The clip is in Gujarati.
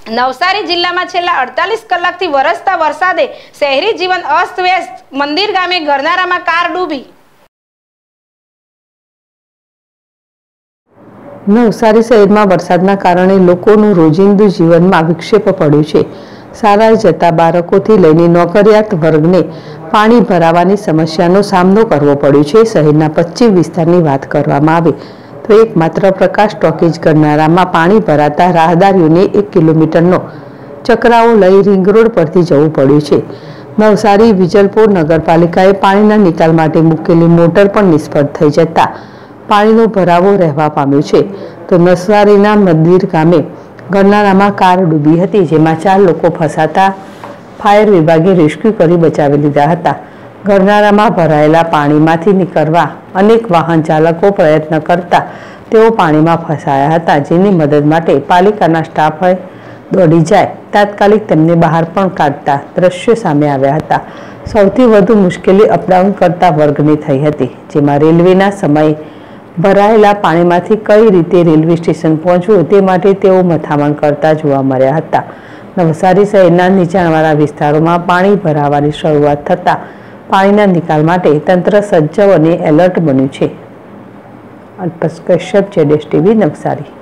નવસારી જિલ્લામાં છેલ્લા 48 કલાકથી વરસતા વરસાદે શહેરી જીવન અસ્તવ્યસ્ત। મંદિર ગામે ગરનારામાં કાર ડૂબી। નવસારી શહેરમાં વરસાદના કારણે લોકોનું રોજિંદુ જીવનમાં વિક્ષેપ પડ્યો છે। શાળાએ જતા બાળકોથી લઈને નોકરિયાત વર્ગને પાણી ભરાવાની સમસ્યાનો સામનો કરવો પડ્યો છે। શહેરના પશ્ચિમ વિસ્તારની વાત કરવામાં આવે તો એકમાત્ર પ્રકાશ ટોકીજ ગરનારામાં પાણી ભરાતા રાહદારીઓને 1 કિલોમીટરનો ચકરાવો લઈ રિંગ રોડ પરથી જવું પડ્યું છે। નવસારી વિજલપોર નગરપાલિકાએ પાણીના નિકાલ માટે મૂકેલી મોટર પણ નિષ્ફળ થઈ જતા પાણીનો ભરાવો રહેવા પામ્યો છે। તો નવસારીના મંદિર ગામે ગરનારામાં કાર ડૂબી હતી, જેમાં 4 લોકો ફસાતા ફાયર વિભાગે રેસ્ક્યુ કરી બચાવી લીધા હતા। ગરનારામાં ભરાયેલા પાણીમાંથી નીકળવા અનેક વાહન ચાલકો પ્રયત્ન કરતા તેઓ પાણીમાં ફસાયા હતા, જેની મદદ માટે પાલિકાના સ્ટાફે દોડી જાય તાત્કાલિક તેમને બહાર પણ કાઢતા દ્રશ્યો સામે આવ્યા હતા। સૌથી વધુ મુશ્કેલી અપડાઉન કરતા વર્ગને થઈ હતી, જેમાં રેલવેના સમયે ભરાયેલા પાણીમાંથી કઈ રીતે રેલવે સ્ટેશન પહોંચવું તે માટે તેઓ મથામણ કરતા જોવા મળ્યા હતા। નવસારી શહેરના નીચાણવાળા વિસ્તારોમાં પાણી ભરાવાની શરૂઆત થતાં પાણીના નિકાલ માટે તંત્ર સજ્જ અને એલર્ટ બન્યું છે। અલ્પેશ કશ્યપ, ZSTV નવસારી।